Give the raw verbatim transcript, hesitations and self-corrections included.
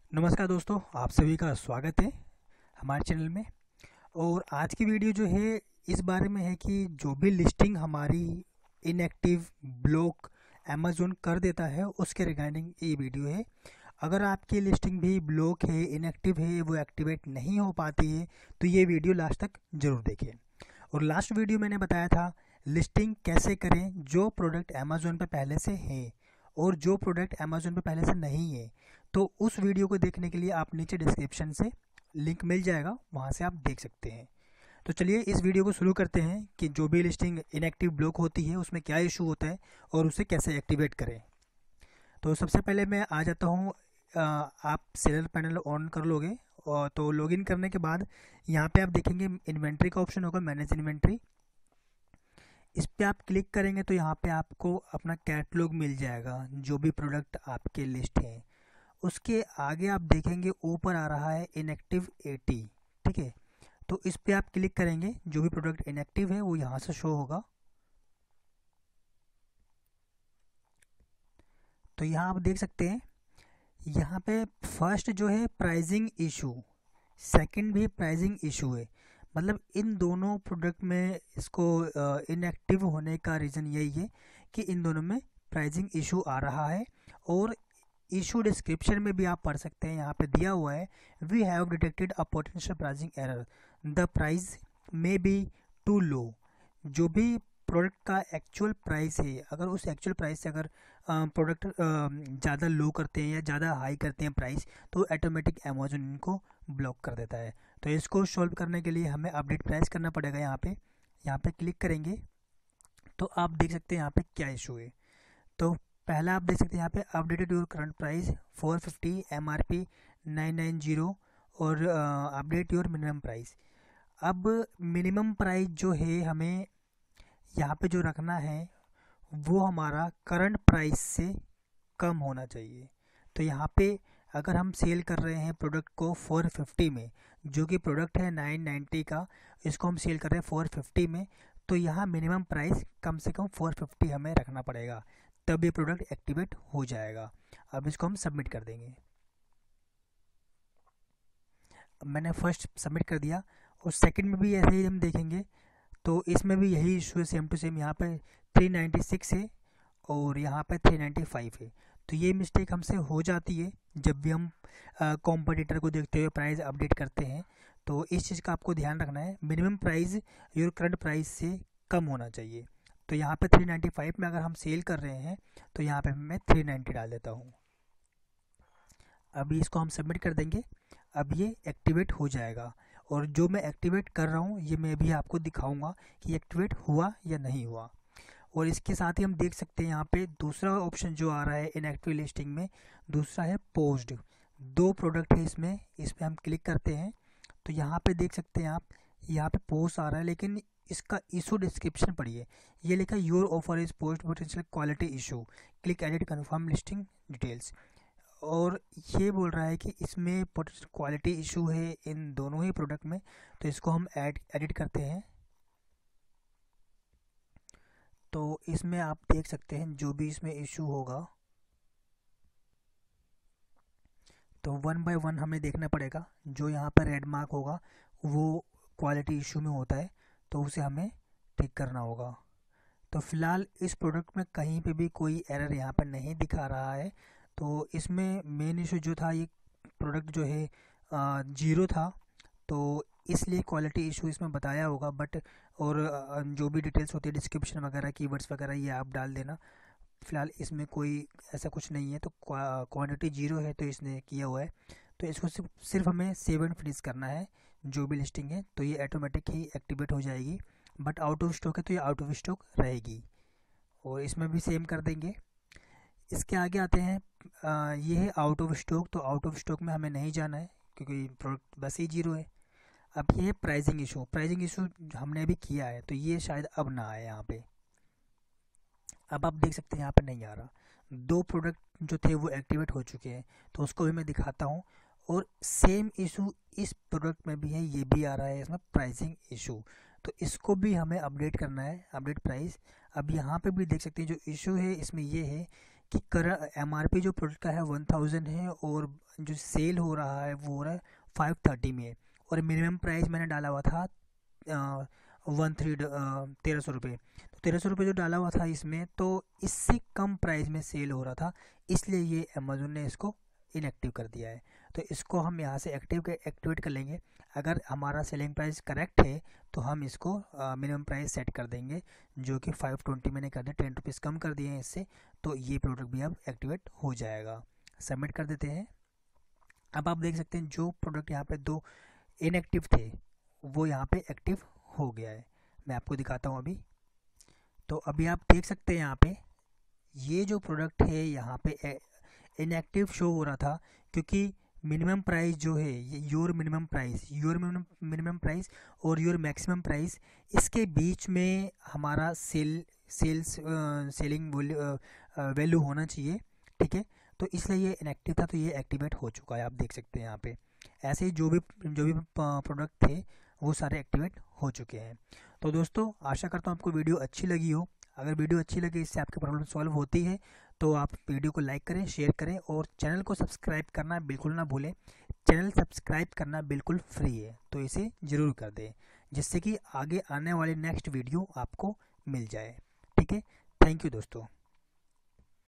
नमस्कार दोस्तों, आप सभी का स्वागत है हमारे चैनल में। और आज की वीडियो जो है इस बारे में है कि जो भी लिस्टिंग हमारी इनएक्टिव ब्लॉक अमेज़न कर देता है उसके रिगार्डिंग ये वीडियो है। अगर आपकी लिस्टिंग भी ब्लॉक है, इनएक्टिव है, वो एक्टिवेट नहीं हो पाती है तो ये वीडियो लास्ट तक ज़रूर देखें। और लास्ट वीडियो मैंने बताया था लिस्टिंग कैसे करें जो प्रोडक्ट अमेज़न पे पहले से है और जो प्रोडक्ट अमेज़न पे पहले से नहीं है। तो उस वीडियो को देखने के लिए आप नीचे डिस्क्रिप्शन से लिंक मिल जाएगा, वहाँ से आप देख सकते हैं। तो चलिए इस वीडियो को शुरू करते हैं कि जो भी लिस्टिंग इनएक्टिव ब्लॉक होती है उसमें क्या इशू होता है और उसे कैसे एक्टिवेट करें। तो सबसे पहले मैं आ जाता हूँ, आप सेलर पैनल ऑन कर लोगे और तो लॉगिन करने के बाद यहाँ पे आप देखेंगे इन्वेंट्री का ऑप्शन होगा, मैनेज इन्वेंट्री। इस पर आप क्लिक करेंगे तो यहाँ पे आपको अपना कैटलॉग मिल जाएगा, जो भी प्रोडक्ट आपके लिस्ट हैं। उसके आगे आप देखेंगे ऊपर आ रहा है इनएक्टिव एटी, ठीक है। तो इस पे आप क्लिक करेंगे, जो भी प्रोडक्ट इनएक्टिव है वो यहाँ से शो होगा। तो यहाँ आप देख सकते हैं, यहाँ पे फर्स्ट जो है प्राइसिंग इशू, सेकंड भी प्राइसिंग इशू है। मतलब इन दोनों प्रोडक्ट में इसको इनएक्टिव होने का रीज़न यही है कि इन दोनों में प्राइसिंग इशू आ रहा है। और इशू डिस्क्रिप्शन में भी आप पढ़ सकते हैं, यहाँ पे दिया हुआ है we have detected a potential pricing error, the price may be too low. जो भी प्रोडक्ट का एक्चुअल प्राइस है, अगर उस एक्चुअल प्राइस से अगर प्रोडक्ट ज़्यादा लो करते हैं या ज़्यादा हाई करते हैं प्राइस, तो ऑटोमेटिक अमेज़न इनको ब्लॉक कर देता है। तो इसको सॉल्व करने के लिए हमें अपडेट प्राइस करना पड़ेगा। यहाँ पे यहाँ पे क्लिक करेंगे तो आप देख सकते हैं यहाँ पे क्या इशू है। तो पहला आप देख सकते हैं यहाँ पे updated your current price four fifty, M R P nine nine zero और अपडेट योर मिनिमम प्राइस। अब मिनिमम प्राइस जो है हमें यहाँ पे जो रखना है वो हमारा करंट प्राइस से कम होना चाहिए। तो यहाँ पे अगर हम सेल कर रहे हैं प्रोडक्ट को फोर फिफ्टी में, जो कि प्रोडक्ट है नाइन नाइन्टी का, इसको हम सेल कर रहे हैं फोर फिफ्टी में, तो यहाँ मिनिमम प्राइस कम से कम फोर फिफ्टी हमें रखना पड़ेगा, तब ये प्रोडक्ट एक्टिवेट हो जाएगा। अब इसको हम सबमिट कर देंगे। अब मैंने फर्स्ट सबमिट कर दिया और सेकंड में भी ऐसे ही हम देखेंगे तो इसमें भी यही इशू है, सेम टू सेम। यहाँ पे थ्री नाइन्टी सिक्स है और यहाँ पे थ्री नाइन्टी फाइव है। तो ये मिस्टेक हमसे हो जाती है जब भी हम कॉम्पिटिटर को देखते हुए प्राइस अपडेट करते हैं। तो इस चीज़ का आपको ध्यान रखना है, minimum price your current price से कम होना चाहिए। तो यहाँ पे थ्री नाइन्टी फाइव में अगर हम सेल कर रहे हैं तो यहाँ पे मैं थ्री नाइन्टी डाल देता हूँ। अभी इसको हम सबमिट कर देंगे, अब ये एक्टिवेट हो जाएगा। और जो मैं एक्टिवेट कर रहा हूँ ये मैं भी आपको दिखाऊंगा कि एक्टिवेट हुआ या नहीं हुआ। और इसके साथ ही हम देख सकते हैं यहाँ पे दूसरा ऑप्शन जो आ रहा है इनएक्टिव लिस्टिंग में, दूसरा है पोस्ड। दो प्रोडक्ट है इसमें, इस पर हम क्लिक करते हैं तो यहाँ पे देख सकते हैं आप, यहाँ पे पोस्ट आ रहा है लेकिन इसका इशू डिस्क्रिप्शन पढ़िए। ये लिखा your offer is post potential quality issue, click edit confirm listing details. और ये बोल रहा है कि इसमें पोटेंशियल क्वालिटी इशू है इन दोनों ही प्रोडक्ट में। तो इसको हम ऐड एडिट करते हैं। तो इसमें आप देख सकते हैं जो भी इसमें इशू होगा तो वन बाय वन हमें देखना पड़ेगा। जो यहाँ पर रेड मार्क होगा वो क्वालिटी इशू में होता है, तो उसे हमें ठीक करना होगा। तो फिलहाल इस प्रोडक्ट में कहीं पे भी कोई एरर यहाँ पर नहीं दिखा रहा है। तो इसमें मेन इशू जो था, ये प्रोडक्ट जो है जीरो था, तो इसलिए क्वालिटी इशू इसमें बताया होगा। बट और अ, जो भी डिटेल्स होती है डिस्क्रिप्शन वगैरह, कीवर्ड्स वगैरह, ये आप डाल देना। फ़िलहाल इसमें कोई ऐसा कुछ नहीं है, तो क्वांटिटी जीरो है तो इसने किया हुआ है। तो इसको सिर्फ सिर्फ हमें सेव एंड फिनिश करना है जो भी लिस्टिंग है, तो ये ऑटोमेटिक ही एक्टिवेट हो जाएगी। बट आउट ऑफ स्टॉक है तो ये आउट ऑफ स्टॉक रहेगी। और इसमें भी सेम कर देंगे। इसके आगे आते हैं, आ, ये है आउट ऑफ स्टॉक। तो आउट ऑफ स्टॉक में हमें नहीं जाना है क्योंकि प्रोडक्ट बस ही जीरो है। अब ये है प्राइसिंग इशू। प्राइसिंग इशू हमने अभी किया है तो ये शायद अब ना आए यहाँ पे। अब आप देख सकते हैं यहाँ पे नहीं आ रहा। दो प्रोडक्ट जो थे वो एक्टिवेट हो चुके हैं, तो उसको भी मैं दिखाता हूँ। और सेम इशू इस प्रोडक्ट में भी है, ये भी आ रहा है इसमें प्राइसिंग इशू। तो इसको भी हमें अपडेट करना है, अपडेट प्राइस। अब यहाँ पे भी देख सकते हैं जो इशू है इसमें ये है कि कर एम आर पी जो प्रोडक्ट का है वन थाउजेंड है और जो सेल हो रहा है वो हो रहा है फाइव थर्टी में, और मिनिमम प्राइस मैंने डाला हुआ था वन थ्री तेरह सौ रुपये। तो तेरह सौ रुपये जो डाला हुआ था इसमें, तो इससे कम प्राइस में सेल हो रहा था, इसलिए ये अमेज़ोन ने इसको इनएक्टिव कर दिया है। तो इसको हम यहाँ से एक्टिव के एक्टिवेट कर लेंगे। अगर हमारा सेलिंग प्राइस करेक्ट है तो हम इसको मिनिमम प्राइस सेट कर देंगे, जो कि फाइव ट्वेंटी मैंने कर दिया, टेन रुपीज़ कम कर दिए हैं इससे, तो ये प्रोडक्ट भी अब एक्टिवेट हो जाएगा। सबमिट कर देते हैं। अब आप देख सकते हैं जो प्रोडक्ट यहाँ पे दो इनएक्टिव थे वो यहाँ पे एक्टिव हो गया है। मैं आपको दिखाता हूँ अभी। तो अभी आप देख सकते हैं यहाँ पे ये जो प्रोडक्ट है यहाँ पे इनएक्टिव शो हो रहा था, क्योंकि मिनिमम प्राइस जो है ये your minimum price your minimum price और योर मैक्सिमम प्राइस, इसके बीच में हमारा सेल सेल्स सेलिंग वैल्यू होना चाहिए, ठीक है। तो इसलिए ये इनएक्टिव था, तो ये एक्टिवेट हो चुका है, आप देख सकते हैं यहाँ पे। ऐसे ही जो भी जो भी प्रोडक्ट थे वो सारे एक्टिवेट हो चुके हैं। तो दोस्तों आशा करता हूँ आपको वीडियो अच्छी लगी हो। अगर वीडियो अच्छी लगे, इससे आपकी प्रॉब्लम सॉल्व होती है, तो आप वीडियो को लाइक करें, शेयर करें और चैनल को सब्सक्राइब करना बिल्कुल ना भूलें। चैनल सब्सक्राइब करना बिल्कुल फ्री है, तो इसे ज़रूर कर दें, जिससे कि आगे आने वाली नेक्स्ट वीडियो आपको मिल जाए, ठीक है। थैंक यू दोस्तों।